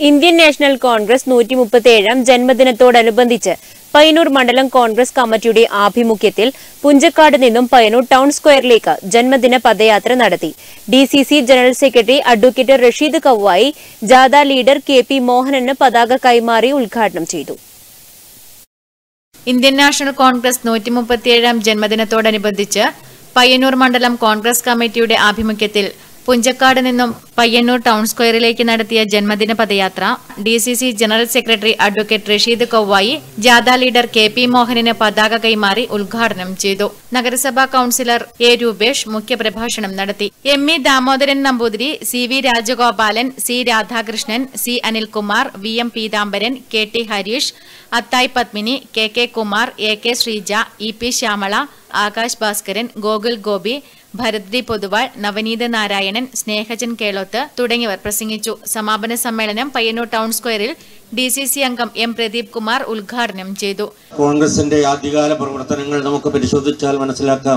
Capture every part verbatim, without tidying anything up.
Indian National Congress നൂറ്റി മുപ്പത്തിയേഴാം ജന്മദിനത്തോടനുബന്ധിച്ച് പയ്യന്നൂർ മണ്ഡലം കോൺഗ്രസ് കമ്മിറ്റിയുടെ ആഭിമുഖ്യത്തിൽ പുഞ്ചക്കാട് നിന്നും പയ്യന്നൂർ ടൗൺ സ്ക്വയറിലേക്ക് ജന്മദിന പദയാത്ര നടത്തി. DCC general secretary advocate Rasheed Kavvayi ജാഥ ലീഡർ കെ പി മോഹനന് പതാക കൈമാറി ഉദ്ഘാടനം ചെയ്തു. ഇന്ത്യൻ നാഷണൽ കോൺഗ്രസ് നൂറ്റി മുപ്പത്തിയേഴാം ജന്മദിനത്തോടനുബന്ധിച്ച് പയ്യന്നൂർ മണ്ഡലം കോൺഗ്രസ് കമ്മിറ്റിയുടെ ആഭിമുഖ്യത്തിൽ പുഞ്ചക്കാട് നിന്നും പയ്യന്നൂർ ടൗൺ സ്ക്വയറിലേക്ക് നടത്തിയ ജന്മദിന പദയാത്ര DCC general secretary advocate Rasheed Kavvayi ജാഥ ലീഡർ കെ പി മോഹനന് പതാക കൈമാറി ഉദ്ഘാടനം ചെയ്തു. നഗരസഭാ കൌൺസിലർ എ രൂപേഷ് മുഖ്യപ്രഭാഷണം നടത്തി. M E Damodaran Namboothiri, C V Rajagopalan, C Radhakrishnan, C Anilkumar, V M Peethambaran, K T Harish, Athai Padmini, K K Kumar, A K Sreeja, E P Shyamala, Akash Bhaskaran, Gokul Gopi, Bharathri Poduval, Navaneetha Narayanan, Snehajan Keloth തുടങ്ങിയവർ പ്രസംഗിച്ചു. സമാപന സമ്മേളനം പയ്യന്നൂർ ടൗൺ സ്ക്വയറിൽ ഡിസിസി അംഗം എം പ്രദീപ് കുമാർ ഉദ്ഘാടനം ചെയ്തു. കോൺഗ്രസിന്റെ ആദ്യകാല പ്രവർത്തനങ്ങൾ നമുക്ക് പരിശോധിച്ചാൽ മനസ്സിലാക്കാം.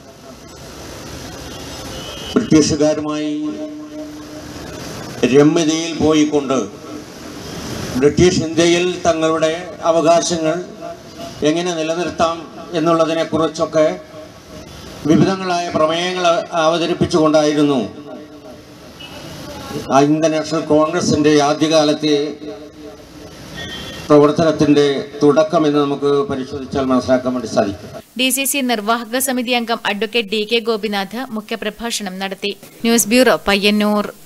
ബ്രിട്ടീഷുകാരുമായി രമ്യതയിൽ പോയിക്കൊണ്ട് ബ്രിട്ടീഷ് ഇന്ത്യയിൽ തങ്ങളുടെ അവകാശങ്ങൾ എങ്ങനെ നിലനിർത്താം എന്നുള്ളതിനെ കുറിച്ചൊക്കെ വിവിധങ്ങളായ പ്രമേയങ്ങൾ അവതരിപ്പിച്ചുകൊണ്ടായിരുന്നു ഇന്ത്യൻ നാഷണൽ കോൺഗ്രസിന്റെ ആദ്യകാലത്തെ പ്രവർത്തനത്തിന്റെ തുടക്കമെന്ന് നമുക്ക് പരിശോധിച്ചാൽ മനസ്സിലാക്കാൻ വേണ്ടി സാധിക്കും. ഡിസിസി നിർവാഹക സമിതി അംഗം അഡ്വക്കേറ്റ് ഡി കെ ഗോപിനാഥ് മുഖ്യപ്രഭാഷണം നടത്തി. News bureau, Payyanur.